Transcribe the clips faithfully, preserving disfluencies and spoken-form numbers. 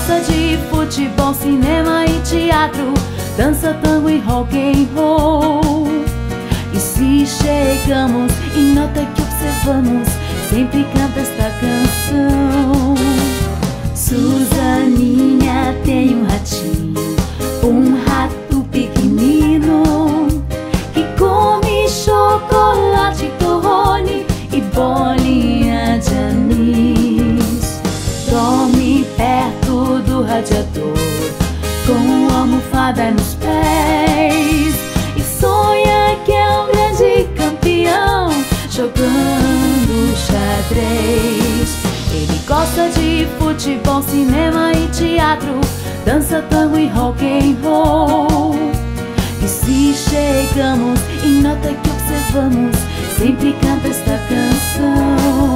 gosta de futebol, cinema e teatro, dança, tango e rock and roll. E se chegamos e nota que observamos, sempre canta esta canção. Suzaninha tem um ratinho, um rato pequenino, que come chocolate, torrone e bolinha de anis. Dorme perto do radiador, com a almofada nos pés, e sonha que é um grande campeão, jogando xadrez. Ele gosta de futebol, cinema e teatro, dança, tango e rock and roll. E se chegamos e nota que observamos, sempre canta esta canção.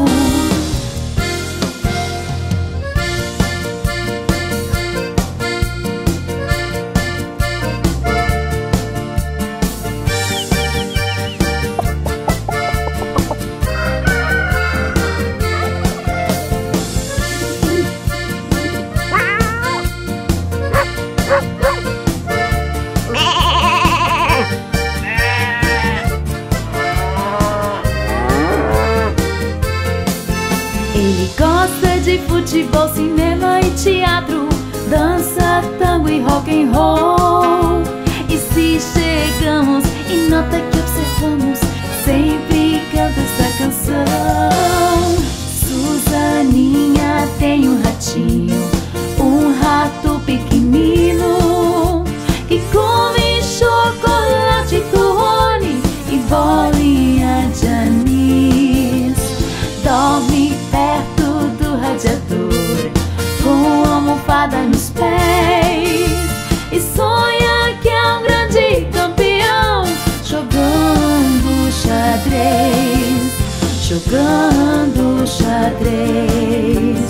Ele gosta de futebol, cinema e teatro, dança, tango e rock and roll. E se chegamos e nota que observamos, sempre canta essa canção. Suzaninha tem um ratinho, um rato pequenino, que come chocolate, torrone e bolinha de anis. Dorme perto do radiador, com a almofada nos pés, e sonha que é um grande campeão, jogando xadrez, jogando xadrez.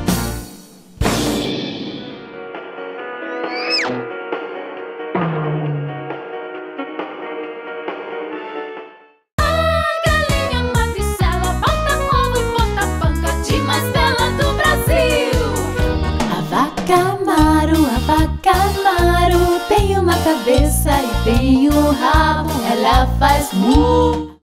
Maru, a vaca Maru tem uma cabeça e tem um rabo, ela faz mu.